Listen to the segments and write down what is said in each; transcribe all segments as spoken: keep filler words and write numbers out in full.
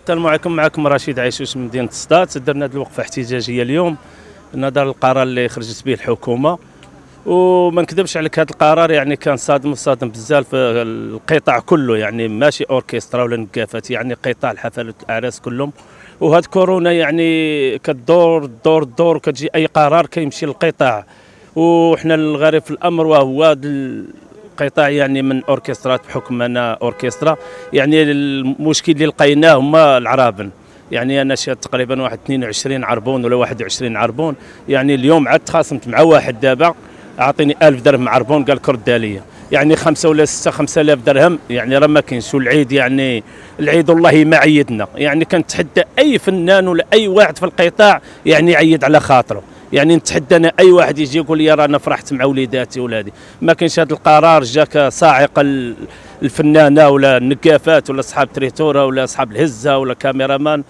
السلام عليكم. معكم رشيد عيشوش من مدينه سطات. درنا هذه الوقفه احتجاجيه اليوم نظرا للقرار اللي خرجت به الحكومه، وما نكذبش عليك هذا القرار يعني كان صادم صادم بزاف في القطاع كله، يعني ماشي اوركسترا ولا نقافات، يعني قطاع الحفلات والاعراس كلهم. وهاد كورونا يعني كدور دور دور وكتجي اي قرار كيمشي للقطاع، وحنا الغريب في الامر وهو القطاع يعني من اوركسترات بحكم انا اوركسترا. يعني المشكل اللي لقيناه هما العرابن، يعني انا شاد تقريبا واحد اثنين وعشرين عربون ولا واحد وعشرين عربون. يعني اليوم عاد تخاصمت مع واحد دابا اعطيني ألف درهم عربون، قال لك رد عليا، يعني خمسه ولا سته خمسة آلاف درهم، يعني راه ما كاينش. والعيد يعني العيد والله ما عيدنا، يعني كنتحدى اي فنان ولا اي واحد في القطاع يعني يعيد على خاطره. يعني نتحدى انا اي واحد يجي يقول لي راه انا فرحت مع وليداتي ولا هذه، ما كاينش هذا القرار. جاك صاعقه الفنانه ولا النقافات ولا اصحاب تريتورا ولا اصحاب الهزه ولا كاميرامان،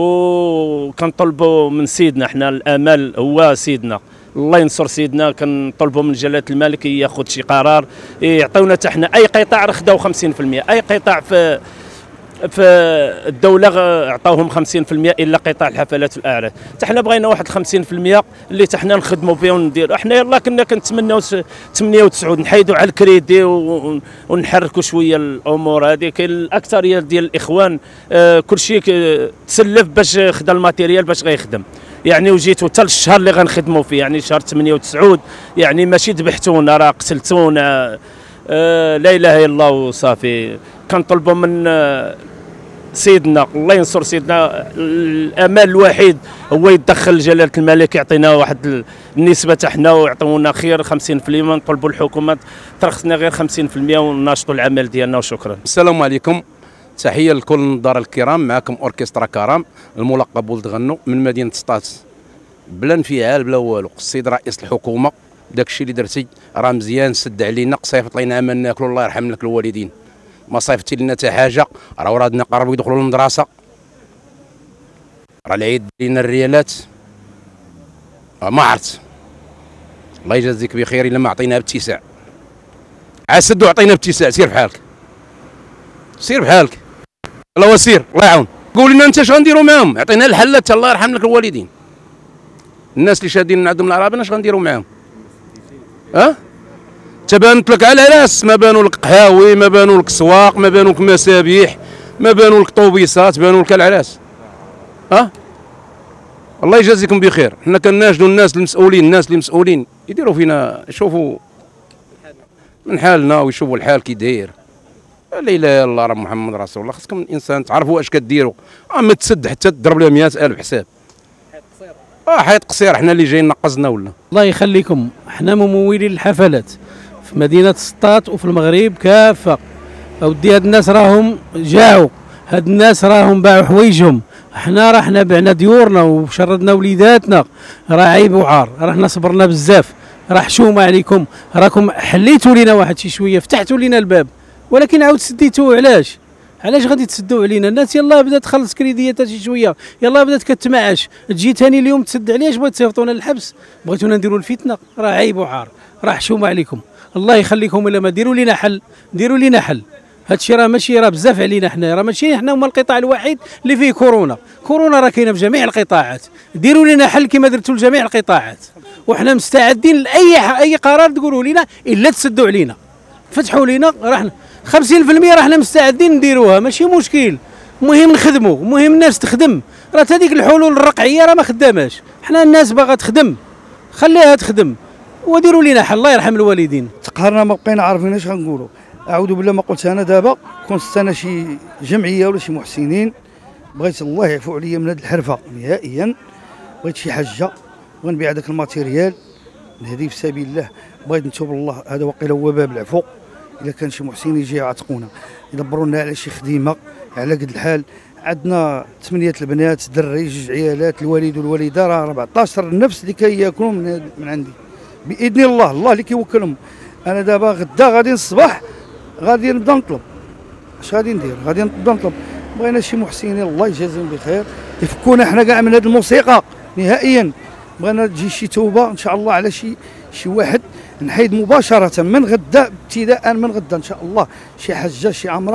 وكنطلبوا من سيدنا، احنا الامل هو سيدنا، الله ينصر سيدنا. كنطلبوا من جلاله الملك ياخذ شي قرار يعطيونا حتى حنا. اي قطاع راه خداو خمسين بالمئة، اي قطاع في في الدوله عطاوهم خمسين بالمئة الا قطاع الحفلات والاعراس. حتى حنا بغينا واحد خمسين بالمئة اللي حتى حنا نخدموا به ونديروا. حنا يلاه كنا كنتمناو ثمانية وتسعين نحيدوا على الكريدي ونحركوا شويه الامور هذه. كاين الاكثريه ديال الاخوان آه كلشي تسلف باش خدا الماتيريال باش غيخدم، يعني وجيتوا حتى الشهر اللي غنخدموا فيه، يعني شهر ثمانية وتسعين، يعني ماشي ذبحتونا راه قتلتونا. آه لا اله الا الله وصافي. كنطلبوا من آه سيدنا الله ينصر سيدنا، الامل الوحيد هو يتدخل جلاله الملك يعطينا واحد النسبه تاع حنا ويعطيونا خير خمسين بالمئة. نطلبوا الحكومه ترخصنا غير خمسين بالمئة ونناشطوا العمل ديالنا وشكرا. السلام عليكم، تحيه لكل النظار الكرام. معكم اوركسترا كرام الملقب ولد غنو من مدينه سطات. بلا انفعال بلا والو، السيد رئيس الحكومه داك الشيء اللي درتي راه مزيان، سد علينا، صيفط لينا عمل ناكلوا، الله يرحم لك الوالدين. ما صيفطتي لنا حتى حاجه، راه ولادنا قربوا يدخلوا للمدرسه، راه العيد لينا الريالات، ما عرفت. الله يجازيك بخير الا ما عطيناها باتساع. عسد وعطينا باتساع، سير بحالك سير بحالك. الله وسير الله يعاون. قول لنا انت اش غنديروا معاهم؟ عطينا الحلات، الله يرحم لك الوالدين. الناس اللي شادين عندهم العربين اش غنديروا معاهم؟ ها؟ تبانت لك على راس، ما بانوا لك قهاوي، ما بانوا لك سواق، ما بانوا لك مسابيح، ما بانوا لك طوبيسات، بانوا لك العراس. ها؟ الله يجازيكم بخير. حنا كنناشدوا الناس المسؤولين، الناس اللي مسؤولين يديروا فينا، يشوفوا من حالنا ويشوفوا الحال كي داير. لا اله الا الله، راه محمد رسول الله. خاصكم الانسان تعرفوا اش كديروا، ما تسد حتى تضرب لها مئة ألف حساب. اه حيط قصير، حنا اللي جايين نقصنا ولا. الله يخليكم، حنا ممولين الحفلات في مدينه سطات وفي المغرب كافه. اودي هاد الناس راهم جاعوا، هاد الناس راهم باعوا حوايجهم، حنا راه حنا بعنا ديورنا وشردنا وليداتنا، راه عيب وعار. راه حنا صبرنا بزاف، راه حشومه عليكم، راكم حليتوا لينا واحد شي شويه، فتحتوا لينا الباب، ولكن عاود سديتوه. علاش؟ علاش غادي تسدوا علينا؟ الناس يلاه بدات تخلص كريديات شي شويه، يلاه بدات كتمعش، تجي ثاني اليوم تسد عليا. اش بغيت تصيفطونا للحبس؟ بغيتونا نديروا الفتنه؟ راه عيب وعار، راه حشومه عليكم. الله يخليكم، الا ما ديروا لنا حل، ديروا لنا حل. هادشي راه ماشي، راه بزاف علينا حنا، راه ماشي حنا هما القطاع الوحيد اللي فيه كورونا. كورونا راه كاينه في جميع القطاعات، ديروا لنا حل كما درتوا لجميع القطاعات، وحنا مستعدين لاي اي قرار تقولوا لنا الا تسدوا علينا، فتحوا لنا. راه خمسين بالمئة راه حنا مستعدين نديروها، ماشي مشكل. المهم نخدموا، المهم الناس تخدم. راه هذيك الحلول الرقعيه راه ما خداماش، حنا الناس باغا تخدم، خليها تخدم وديروا لنا حل. الله يرحم الوالدين. تقهرنا ما بقينا عارفين اش غنقولوا. اعوذ بالله ما قلت انا دابا، كون انا شي جمعيه ولا شي محسنين، بغيت الله يعفو عليا من هذه الحرفه نهائيا. بغيت شي حاجه، غنبيع هذاك الماتيريال نهدي في سبيل الله. بغيت نتوب الله، هذا وقيله هو باب العفو. الا كان شي محسن يجي يعتقونا، يدبروا لنا على شي خدمه على قد الحال. عندنا ثمانيه البنات، دري، جوج عيالات، الوالد والوالده، راه أربعطاش نفس اللي كياكلوا من, من عندي باذن الله. الله اللي كيوكلهم. انا دابا غدا غادي الصباح غادي نبدا نطلب. اش غادي ندير؟ غادي نبدا نطلب. بغينا شي محسنين الله يجازيهم بخير يفكونا حنا كاع من هذه الموسيقى نهائيا. بغينا تجي شي توبه ان شاء الله على شي شي واحد، نحيد مباشره من غدا، ابتداء من غدا ان شاء الله شي حجه شي عمره.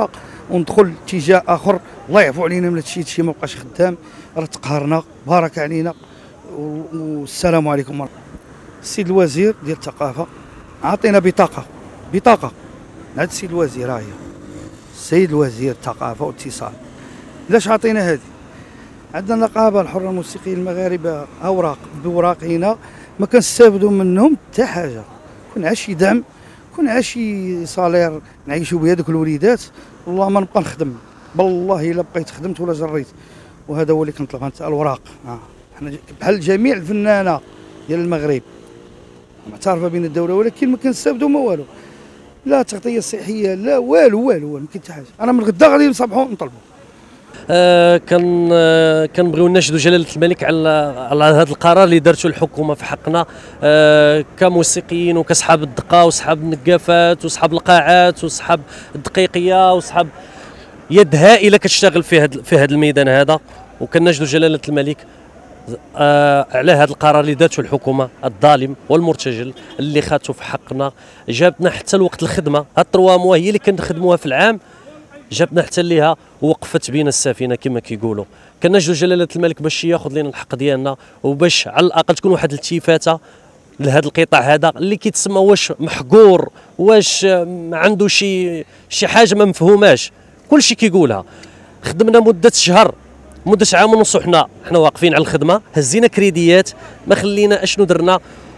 وندخل اتجاه اخر. الله يعفو علينا من هادشي، هادشي ما بقاش خدام، راه تقهرنا، بارك علينا. والسلام عليكم. السيد الوزير ديال الثقافه عطينا بطاقه بطاقه هذا السيد الوزير، ها هي السيد الوزير الثقافه والاتصال. علاش عطينا هذه؟ عندنا النقابه الحره الموسيقيين المغاربه اوراق بوراقينا ما كنستافدوا منهم حتى حاجه. كون شي دعم، كون شي صالير نعيشوا بها دوك الوليدات، والله ما نبقى نخدم، بالله الا بقيت خدمت ولا جريت. وهذا هو اللي كنطلب، انت الاوراق. ها حنا بحال جميع الفنانه ديال المغرب معترفه بين الدوله، ولكن ما كنستافدوا ما والو، لا تغطيه صحيه لا والو والو ما كاين حتى حاجه. انا من غدا غادي نصبحوا نطلبوا. آه كان آه كنبغيو نشدوا جلاله الملك على على هذا القرار اللي دارته الحكومه في حقنا، آه كموسيقيين وكاصحاب الدقه وصحاب النقافات وصحاب القاعات وصحاب الدقيقيه وصحاب يد هائله كتشتغل في هذا في هذا الميدان هذا. وكنشدوا جلاله الملك آه على هذا القرار اللي دارته الحكومه الظالم والمرتجل اللي خاته في حقنا. جابتنا حتى الوقت الخدمه، هاد الثلاث موا هي اللي كنخدموها في العام، جابنا حتى ليها ووقفت بينا السفينه كما كيقولوا. كنجدوا جلاله الملك باش ياخذ لنا الحق ديالنا، وباش على الاقل تكون واحد الالتفاته لهذا القطاع هذا اللي كيتسمى واش محقور، واش عنده شي شي حاجه ما مفهوماش، كلشي كيقولها. خدمنا مده شهر، مده عام ونص، وحنا حنا واقفين على الخدمه، هزينا كريديات، ما خلينا اشنو درنا.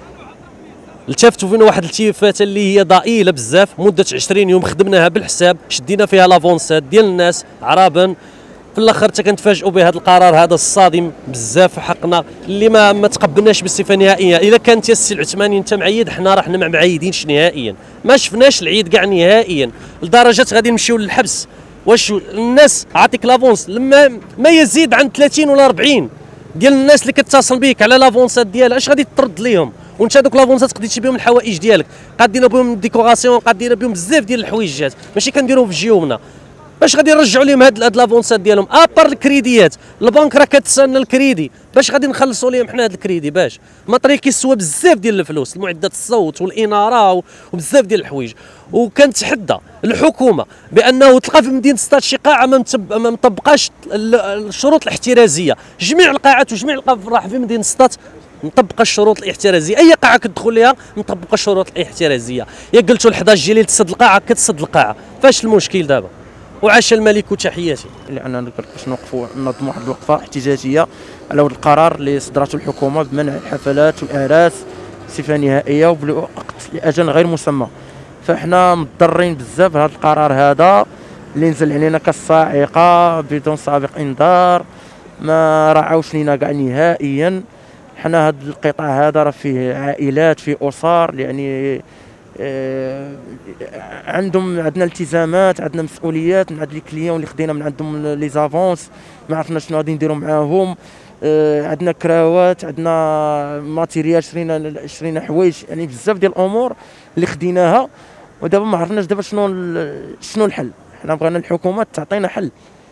التفتوا فينا واحد التيفات اللي هي ضئيله بزاف، مده عشرين يوم خدمناها بالحساب، شدينا فيها لافونسات ديال الناس عرابا. في الاخر حتى كنتفاجئوا بهذا القرار هذا الصادم بزاف في حقنا اللي ما ما تقبلناش بصفه نهائيه. الا كانت يا السي العثماني انت معيد، حنا راه حنا ما معيدينش نهائيا، ما شفناش العيد كاع نهائيا، لدرجه غادي نمشيو للحبس. واش الناس عاطيك لافونس لما ما يزيد عن ثلاثين ولا أربعين ديال الناس اللي كتصل بيك على لافونسات ديالها، اش غادي ترد ليهم؟ وانت هذوك لافونسات قديتي بهم الحوائج ديالك، قادينا بهم الديكوراسيون، قادينا بهم بزاف ديال الحويجات، ماشي كنديروهم في جيوبنا. باش غادي نرجعوا لهم هاد هاد لافونسات ديالهم؟ ابار الكريديات، البنك راه كتسنى الكريدي، باش غادي نخلصوا لهم حنا هاد الكريدي؟ باش المطريق كيسوى بزاف ديال الفلوس، المعدات الصوت والاناره وبزاف ديال الحوايج. وكنتحدى الحكومه بانه تلقى في مدينه سطات شي قاعه ما مطبقاش الشروط الاحترازيه. جميع القاعات وجميع الافراح في مدينه سطات مطبقه الشروط الاحترازيه، اي قاعه كتدخل ليها مطبقه الشروط الاحترازيه. يا قلتوا ل إحدى عشر جيلي تسد القاعه كتسد القاعه، فاش المشكل دابا؟ وعاش الملك وتحياتي. لاننا باش نوقفوا ننظموا واحد الوقفه احتجاجيه على هذا القرار اللي صدرته الحكومه بمنع الحفلات والاعراس بصفه نهائيه وبالوقت لاجل غير مسمى. فاحنا مضطرين بزاف بهذا القرار هذا اللي نزل علينا كالصاعقه بدون سابق انذار، ما راعوش لينا كاع نهائيا. حنا هذا القطاع هذا راه فيه عائلات، فيه اسر، يعني آه عندهم عندنا التزامات، عندنا مسؤوليات من عند لي كليون اللي خدينا من عندهم لي زافونس، ما عرفنا شنو غادي نديروا معاهم. آه عندنا كراوات، عندنا ماتيريال، شرينا شرينا حوايج، يعني بزاف ديال الامور اللي خديناها، ودابا ما عرفناش دابا شنو شنو الحل. حنا بغينا الحكومه تعطينا حل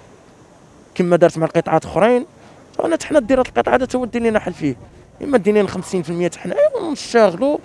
كما دارت مع القطاعات اخرين، وانا حنا دير هذا القطاع هذا تو دير لنا حل فيه، اما دير لنا خمسين بالمئة حنا ونشتغلوا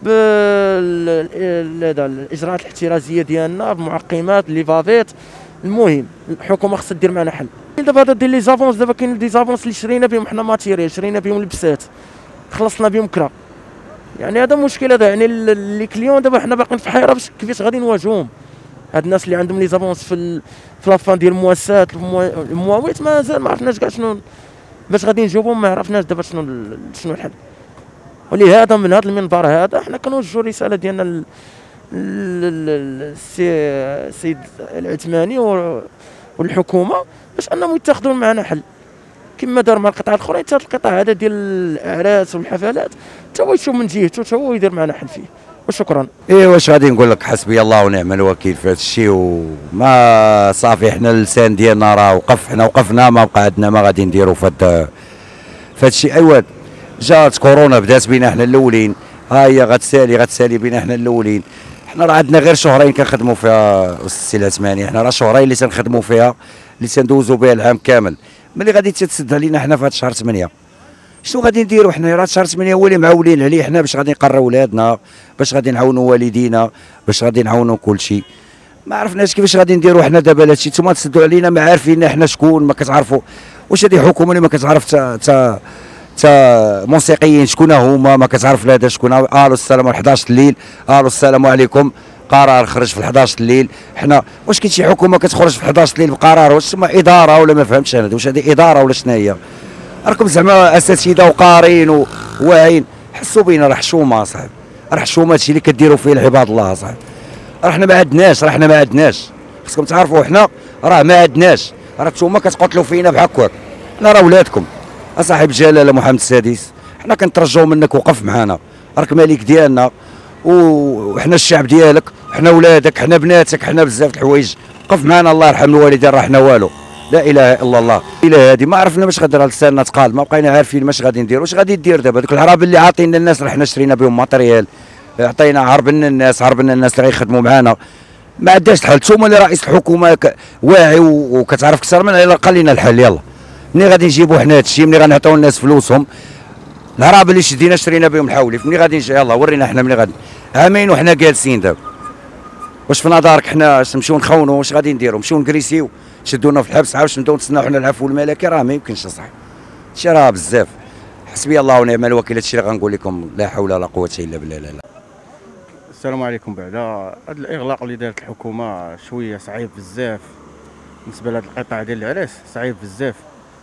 بالاجراءات الاحترازيه ديالنا بمعقمات لي فافيت. المهم الحكومه خصها دير معنا حل. دابا هذا دير لي زافونس، دابا كاين دي زافونس اللي شرينا بهم حنا ماتيريال، شرينا بهم لبسات، خلصنا بهم كرا، يعني هذا مشكل هذا. يعني لي كليون دابا حنا باقيين في حيره باش كيفاش غادي نواجهوهم. هاد الناس اللي عندهم لي زافونس في ال... في لافان ديال المؤسسات المواويت مازال ما عرفناش كاع شنو باش غادي نجاوبهم، ما عرفناش دابا شنو شنو الحل. ولهذا من هذا المنبر هذا حنا كنوجهوا الرساله ديالنا للسيد العثماني والحكومه باش انهم يتخذوا معنا حل كما دار مع القطاع الاخرين. حتى القطاع هذا ديال الاعراس والحفلات حتى هو يشوف من جهته، حتى هو يدير معنا حل فيه. وشكرا. ايه واش غادي نقول لك، حسبي الله ونعم الوكيل في هذا الشيء. وما صافي حنا اللسان ديالنا راه وقف، حنا وقفنا، ما بقى عندنا ما غادي نديروا في هذا في هذا الشيء. ايوا جات كورونا بدات بينا حنا الاولين، ها هي غتسالي غتسالي بينا حنا الاولين. حنا راه عندنا غير شهرين كنخدموا فيها السي العثماني، حنا راه شهرين اللي تنخدموا فيها اللي تندوزوا بها العام كامل. ملي غادي تتسد علينا حنا في هذا شهر ثمانية، شنو غادي نديروا حنا؟ راه شهر ثمانية هو اللي معولين عليه حنا باش غادي نقريو ولادنا، باش غادي نعاونوا والدينا، باش غادي نعاونوا كل شيء. ما عرفناش كيفاش غادي نديروا حنا دابا هادشي. نتوما تسدوا علينا ما عارفين حنا شكون، ما كتعرفوا واش هذه حكومه اللي ما كتعرف تا تا تا موسيقيين شكون هما، ما كتعرف لا هذا شكون. الو السلام عليكم حداش الليل، الو السلام عليكم قرار خرج في حداش الليل. حنا واش كاين شي حكومه كتخرج في حداش الليل بقرار؟ واش تسمى اداره ولا ما فهمتش انا واش هذه اداره ولا شنو هي؟ راكم زعما اساتذه وقارين وواعيين، حسوا بينا راه حشومه اصاحبي، راه حشومه هادشي اللي كديروا فيه العباد الله اصاحبي. راه حنا ما عندناش، راه حنا ما عندناش، خصكم تعرفوا حنا راه ما عندناش، راه نتوما كتقتلوا فينا بحال هكاك. حنا راه ولادكم اصاحب الجلاله محمد السادس، حنا كنترجاو منك وقف معنا، راك مالك ديالنا وحنا الشعب ديالك، حنا ولادك، حنا بناتك، حنا بزاف د الحوايج، وقف معنا الله يرحم الوالدين، راه حنا والو. لا اله الا الله. الى هذه ما عرفنا باش غادي لساننا تقال، ما بقينا عارفين واش غادي ندير. واش غادي دير دابا؟ دوك العراب اللي عاطينا الناس راه حنا شرينا بهم ماتريال، عطينا عربنا الناس، عربنا الناس اللي غيخدموا معانا، ما عندهاش الحل. نتوما اللي رئيس الحكومه واعي وكتعرف اكثر من الا قال لنا الحل. يلا ملي غادي نجيبوا حنا هذا الشيء، ملي غنعطيو الناس فلوسهم، العراب اللي شدينا شرينا بهم الحولي، ملي غادي نجي يلا ورينا حنا ملي غادي. عامين وحنا جالسين دابا، واش في نظرك حنا نمشيو نخونوا؟ واش غادي نديروا؟ نمشيو نكريسيو شدونا في الحبس عاوش نبداو نتسناو حنا العفو الملكي؟ راه ما يمكنش اصاحبي، هادشي راه بزاف. حسبي الله ونعم الوكيل، هادشي اللي غنقول لكم، لا حول ولا قوه الا بالله. لا لا السلام عليكم. بعدا هذا الاغلاق اللي دارت الحكومه شويه صعيب بزاف بالنسبه لهاد القطاع ديال العراس، صعيب بزاف.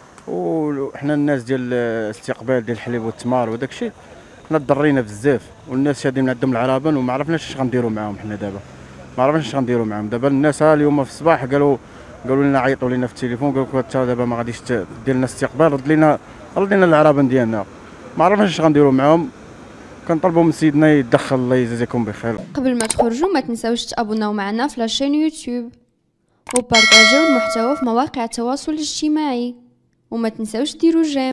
وحنا الناس ديال الاستقبال ديال الحليب والتمار وداك الشيء حنا ضرينا بزاف، والناس شادين من عندهم العربان وما عرفناش اش غنديروا معاهم. حنا دابا ما عرفناش اش غنديروا معاهم. دابا الناس ها اليوم في الصباح قالوا قالوا لنا، عيطوا لنا في التليفون قالوا لك انت دابا ما غاديش دير لنا استقبال، رد لنا رد لنا العربان ديالنا. ما عرفناش اش غنديروا معاهم. كنطلبوا من سيدنا يتدخل، الله يجازيكم بخير. قبل ما تخرجوا ما تنساوش تابوناو معنا في لاشين يوتيوب وبارطاجيو المحتوى في مواقع التواصل الاجتماعي، وما تنساوش ديروا جيم.